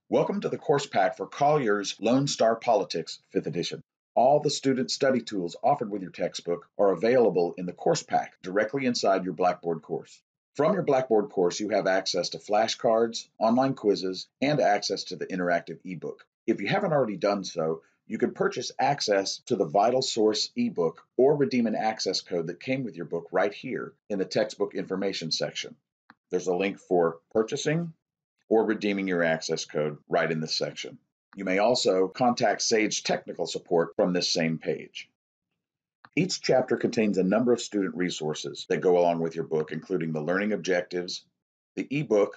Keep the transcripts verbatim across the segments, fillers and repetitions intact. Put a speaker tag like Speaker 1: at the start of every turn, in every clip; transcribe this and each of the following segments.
Speaker 1: Welcome to the course pack for Collier's Lone Star Politics, fifth edition. All the student study tools offered with your textbook are available in the course pack directly inside your Blackboard course. From your Blackboard course, you have access to flashcards, online quizzes, and access to the interactive ebook. If you haven't already done so, you can purchase access to the Vital Source ebook or redeem an access code that came with your book right here in the textbook information section. There's a link for purchasing or redeeming your access code right in this section. You may also contact Sage technical support from this same page. Each chapter contains a number of student resources that go along with your book, including the learning objectives, the ebook,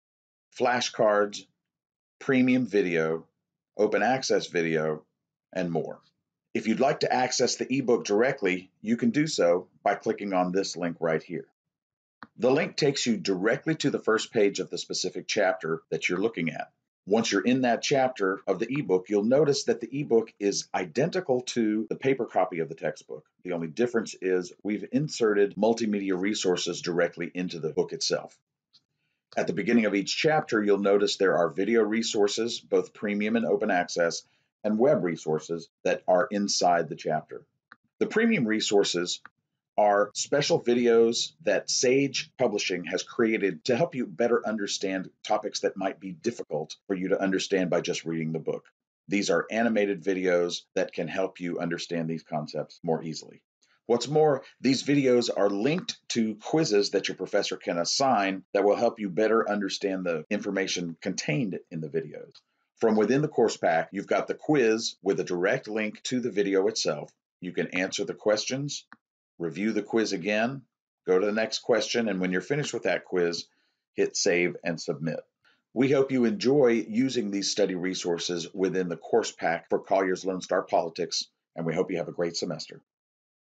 Speaker 1: flashcards, premium video, open access video, and more. If you'd like to access the ebook directly, you can do so by clicking on this link right here. The link takes you directly to the first page of the specific chapter that you're looking at. Once you're in that chapter of the ebook, you'll notice that the ebook is identical to the paper copy of the textbook. The only difference is we've inserted multimedia resources directly into the book itself. At the beginning of each chapter, you'll notice there are video resources, both premium and open access, and web resources that are inside the chapter. The premium resources are special videos that Sage Publishing has created to help you better understand topics that might be difficult for you to understand by just reading the book. These are animated videos that can help you understand these concepts more easily. What's more, these videos are linked to quizzes that your professor can assign that will help you better understand the information contained in the videos. From within the course pack, you've got the quiz with a direct link to the video itself. You can answer the questions, review the quiz again, go to the next question, and when you're finished with that quiz, hit save and submit. We hope you enjoy using these study resources within the course pack for Collier's Lone Star Politics, and we hope you have a great semester.